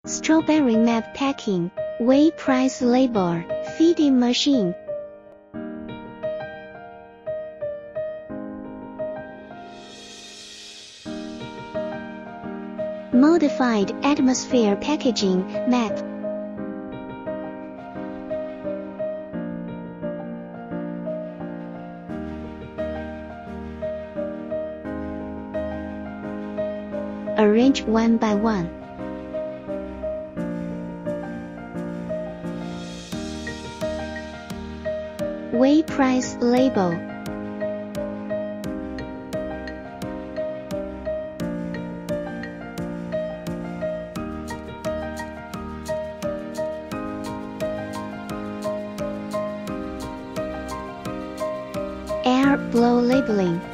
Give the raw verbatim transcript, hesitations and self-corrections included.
Strawberry map packing, weigh price label, feeding machine. Modified atmosphere packaging, map. Arrange one by one. Weigh price label. Air blow labeling.